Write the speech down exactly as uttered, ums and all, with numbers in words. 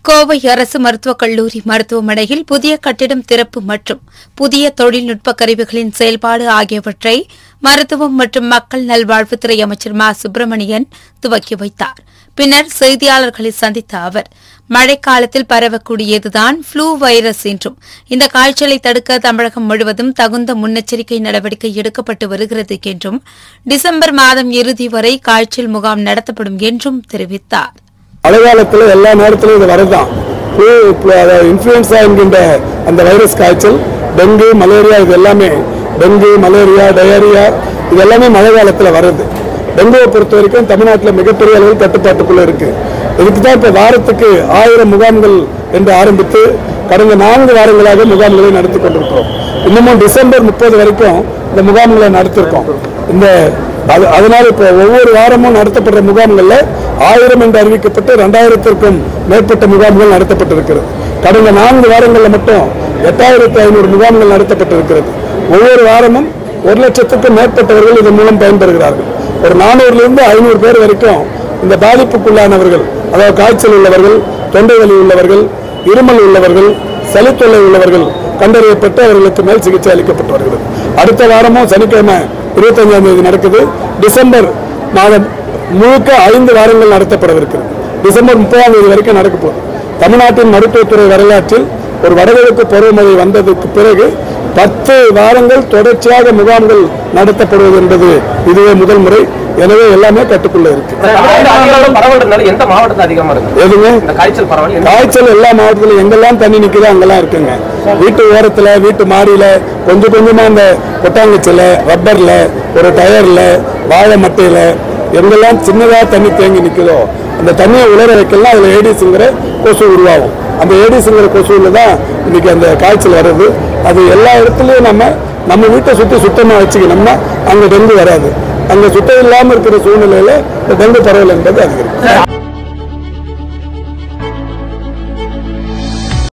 கோவை அரசு மருத்துவக் கல்லூரி மருத்துவமனையில் புதிய கட்டிடம் திறப்பு மற்றும் புதிய தொழில்நுட்ப கருவிகளின் செயல்பாடு ஆகியவற்றை மருத்துவம் மற்றும் மக்கள் நல்வாழ்வுத்துறை அமைச்சர் மா சுப்பிரமணியன் துவக்கி வைத்தார். பின்னர் செய்தியாளர்களை சந்தித்த அவர், மழைக்காலத்தில் பரவக்கூடியதுதான் ஃப்ளூ வைரஸ் என்றும் இந்த காய்ச்சலை தடுக்க தமிழகம் முழுவதும் தகுந்த முன்னெச்சரிக்கை நடவடிக்கை எடுக்கப்பட்டு வருகிறது என்றும் டிசம்பர் மாதம் இறுதி வரை காய்ச்சல் முகாம் நடத்தப்படும் என்றும் தெரிவித்தார். மழைக்காலத்தில் எல்லா நேரத்திலும் இது வரதான் இன்ஃபுளுன்சா என்கின்ற அந்த வைரஸ் காய்ச்சல், டெங்கு, மலேரியா, இது எல்லாமே டெங்கு, மலேரியா, டயரியா இது எல்லாமே மழை காலத்தில் வருது. டெங்குவை பொறுத்த வரைக்கும் தமிழ்நாட்டில் மிகப்பெரிய அளவில் கட்டுப்பாட்டுக்குள்ள இருக்கு. இதுக்கு தான் இப்போ வாரத்துக்கு ஆயிரம் முகாம்கள் என்று ஆரம்பித்து கடந்த நான்கு வாரங்களாக முகாம்களை நடத்தி கொண்டிருக்கிறோம். இன்னமும் டிசம்பர் முப்பது வரைக்கும் இந்த முகாம்களை நடத்திருக்கோம். இந்த அதனால இப்போ ஒவ்வொரு வாரமும் நடத்தப்படுற முகாம்களில் ஆயிரம் என்று அறிவிக்கப்பட்டு இரண்டாயிரத்திற்கும் மேற்பட்ட முகாம்கள் நடத்தப்பட்டிருக்கிறது. கடந்த நான்கு வாரங்களில் மட்டும் எட்டாயிரத்தி ஐநூறு முகாம்கள் நடத்தப்பட்டிருக்கிறது. ஒவ்வொரு வாரமும் ஒரு லட்சத்துக்கும் மேற்பட்டவர்கள் இதன் மூலம் பயன்பெறுகிறார்கள். ஒரு நானூறுல இருந்து ஐநூறு பேர் வரைக்கும் இந்த பாதிப்புக்குள்ளானவர்கள், அதாவது காய்ச்சல் உள்ளவர்கள், தொண்டை வலி உள்ளவர்கள், இருமல் உள்ளவர்கள், சளித்தொல்லை உள்ளவர்கள் கண்டறியப்பட்டு அவர்களுக்கு மேல் சிகிச்சை அளிக்கப்பட்டு வருகிறது. அடுத்த வாரமும் சனிக்கிழமை இருபத்தி அஞ்சாம் தேதி நடக்குது. டிசம்பர் மாதம் முழுக்க ஐந்து வாரங்கள் நடத்தப்படவிருக்கிறது. டிசம்பர் முப்பதாம் தேதி வரைக்கும் நடக்க போகுது. தமிழ்நாட்டின் மருத்துவத்துறை வரலாற்றில் ஒரு வடகிழக்கு பருவமழை வந்ததுக்கு பிறகு பத்து வாரங்கள் தொடர்ச்சியாக முகாம்கள் நடத்தப்படுவது என்பது இதுவே முதல் முறை. எனவே எல்லாமே கட்டுக்குள்ள இருக்கு. காய்ச்சல் எல்லா மாவட்டத்திலும் எங்கெல்லாம் தண்ணி நிக்குதோ அங்கெல்லாம் இருக்குங்க. வீட்டு ஓரத்துல, வீட்டு மாடியில கொஞ்சம் கொஞ்சமா இந்த கொட்டாங்குச்சில, ரப்பர்ல, ஒரு டயர்ல, வாழை மட்டையில எங்கெல்லாம் சின்னதா தண்ணி தேங்கி நிக்குதோ அந்த தண்ணியை உலர வைக்கலாம். அதுல ஏடிஸ்ங்கிற கொசு உருவாகும். அந்த ஏடிஸ்ங்கிற கொசுல தான் இன்னைக்கு அந்த காய்ச்சல் வருது. அது எல்லா இடத்துலயும் நம்ம நம்ம வீட்டை சுற்றி சுத்தமா வச்சுக்கணும்னா அங்க டெங்கு வராது. அங்க சுத்தம் இல்லாமல் இருக்கிற சூழ்நிலையில டெங்கு பரவல் என்பது அதிகரிக்கும்.